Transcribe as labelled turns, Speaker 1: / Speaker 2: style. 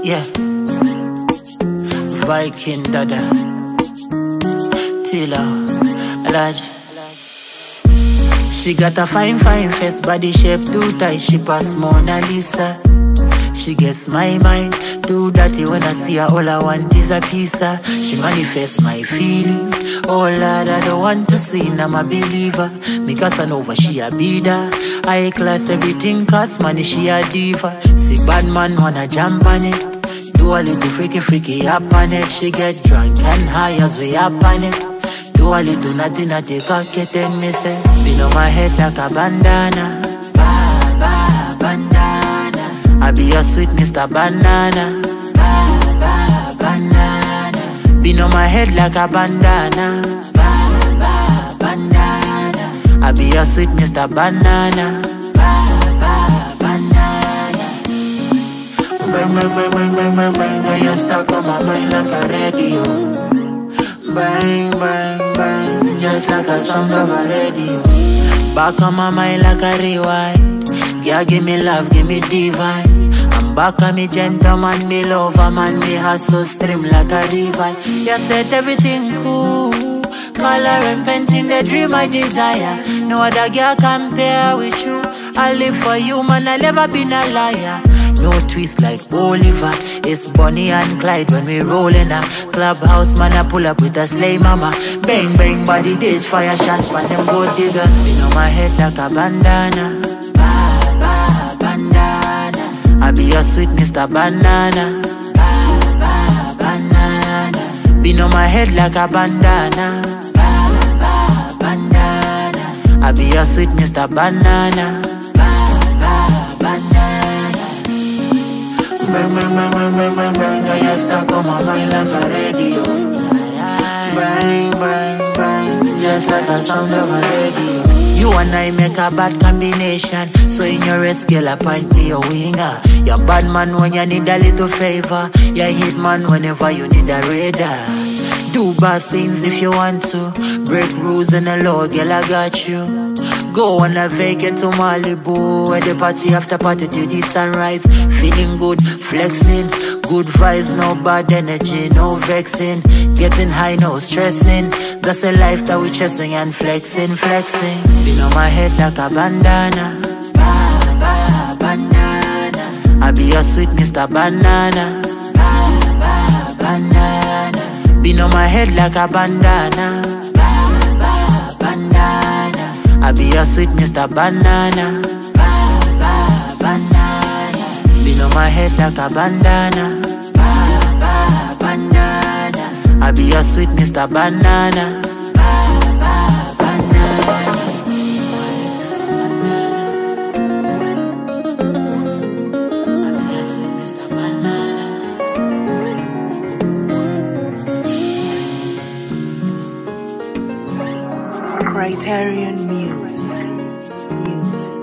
Speaker 1: Yeah. Viking Dada. Tila. Alaj. She got a fine face, body shape too tight. She pass Mona Lisa. She gets my mind too dirty. When I see her, all I want is a piece of. She manifests my feelings. Oh Lord, I don't want to sin, I'm a believer. Because I know what she a bidder. High class, everything cost money, she a diva. See bad man wanna jump on it. Do a little freaky up on it. She get drunk and high as we up on it. Do a little nothing at the cocket and me say, been on my head like a bandana. Bandana. I be a sweet Mr. Banana. Banana. Been on my head like a bandana. Banana. I be a sweet Mr. Banana. Banana. Bang, bang, bang, bang, bang, bang, bang. You stuck on my mind like a radio. Bang, bang, bang. Just like a sound of a radio. Back on my mind like a rewind. Yeah, give me love, give me divine. I'm back on me gentleman, me lover man, me hustle stream like a river. You set everything cool, color and painting the dream I desire. No other girl compare with you. I live for you, man, I never been a liar. No twist like Oliver, it's Bonnie and Clyde when we roll in a clubhouse, man, I pull up with a slay mama. Bang, bang, body days, fire shots, man, them go digger. Been on my head like a bandana. Bandana. I be a sweet Mr. Banana. Banana. Been on my head like a bandana. Bandana. I be a sweet Mr. Banana. Banana. Bang, bang, bang, bang, bang, bang, bang. You stuck on my mind like a radio. Bang, bang, bang. Just like a sound of a radio. You and I make a bad combination. So in your race, girl, I point me your winger. You're bad man when you need a little favor. You're hit man whenever you need a radar. Do bad things if you want to. Break rules and the law, girl, I got you. Go on a vacate to Malibu, where the party after party till the sunrise. Feeling good, flexing, good vibes, no bad energy, no vexing. Getting high, no stressing. That's a life that we chasing and flexing, flexing. Been on my head like a bandana. Banana. I be a sweet Mr. Banana. Banana. Been on my head like a bandana. Bandana. I be a sweet Mr. Banana. Banana. Been on my head like a bandana. Banana. I be a sweet Mr. Banana.
Speaker 2: Criterion Music.